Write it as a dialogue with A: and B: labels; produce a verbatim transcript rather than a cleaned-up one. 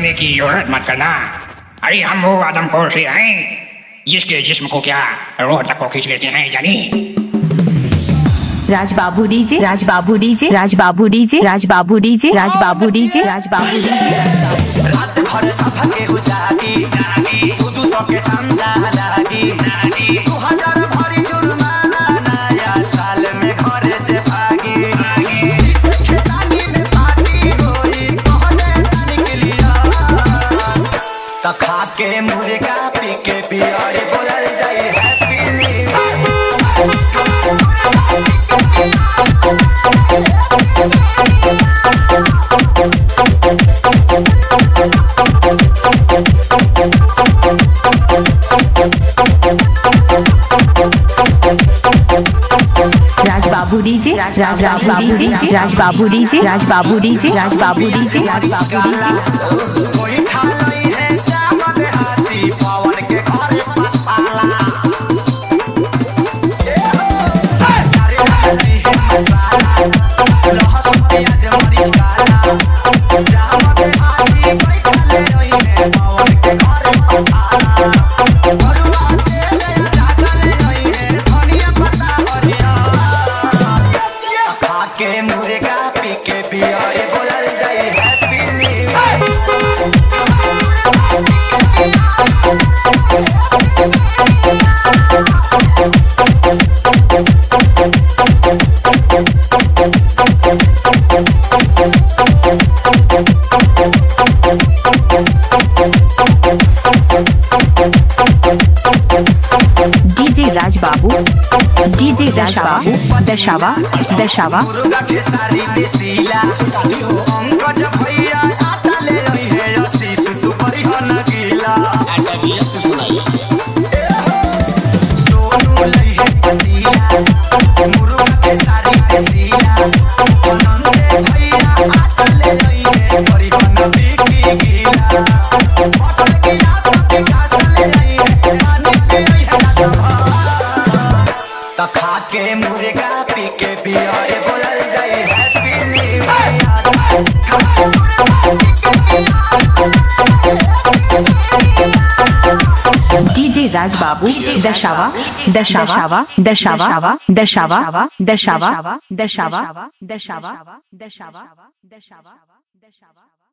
A: करने की जरूरत मत करना। अरे हम वो आदम खोर से हैं जिसके जिस्म को क्या रोह तक को खींच लेते हैं जानी।
B: Rajbabu DJ, Rajbabu DJ, Rajbabu DJ, Rajbabu DJ, Rajbabu DJ, Rajbabu DJ.
C: रात भर सबके उजागी जागी दू सौ के चंदा लागी दू हजार भरी जुर्माना नया साल में घरे से भागी खेतानी में पार्टी होई कहने तानी के लिया त खा के मुर्गा पी के बियर बोलल जाए happy new
B: Rajbabu DJ, Rajbabu DJ, Rajbabu DJ, Rajbabu DJ, Rajbabu DJ, Rajbabu DJ.
C: कोई ठालई है श्याम देहाती पवन के घरे पताला नहीं है मसाला लहसुन प्याज मरीच काला श्याम देहाती कोई ठाले नहीं है पवन के घरे पताला बरुआ तेल डाले नहीं है धनिया पत्ता हरिया खा के मुर्गा पी के बियर बोलल जाए happy new
B: DJ Rajbabu, DJ Rajbabu, दशावा, दशावा।
C: मुर्गा के सारी देसीला अंकज भैया आता ले रही है अस्सी सुतु परिहन गीला आटा बिया से सुनाई सोनू लई है पतीला मुर्गा के सारी देसीला नंदे भैया आता ले रही है परिहन बिकी गीला बटल गीला सबके घास ले रही है पानी पे रही है त खा के मुर्गा पी के बियर बोलल जाए हैप्पी न्यू
B: डीजे राजबाबू, दशावा, दशावा, दशावा, दशावा, दशावा, दशावा, दशावा, दशावा, दशावा, दशावा, दशावा।